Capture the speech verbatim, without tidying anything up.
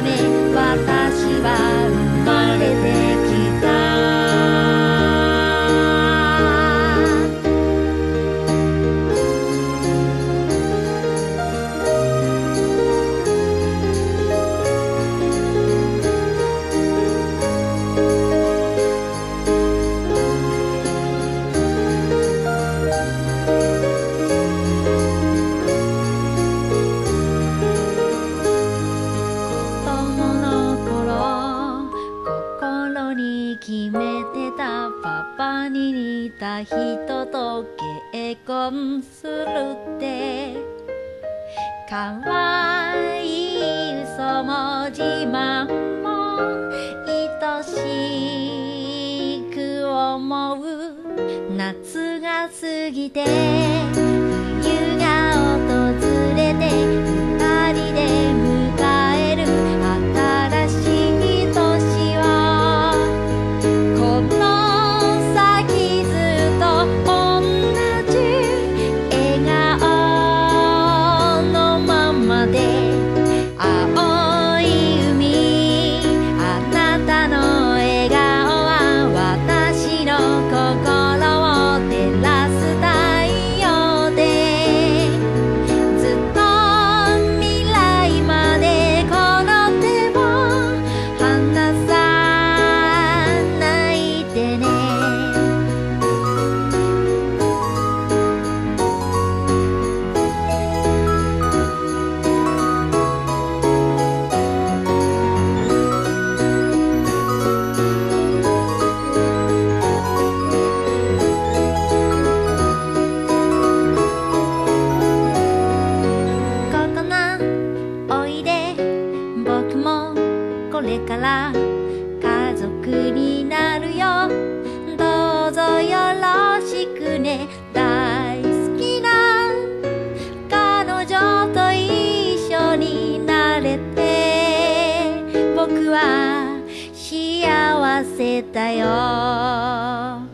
め私は生まれてきた。決めてたパパに似た人と結婚するってかわいい嘘も自慢も愛しく思う。夏が過ぎて冬が訪れて二人で迎える新しい年をこの先ずっと同じ笑顔のままで青い海あなたの笑顔は私の心を照らす太陽でずっと未来までこの手を離さないでね。ここなおいで僕もこれから家族になるよ。どうぞよろしくね。大好きな彼女と一緒になれて僕は幸せだよ。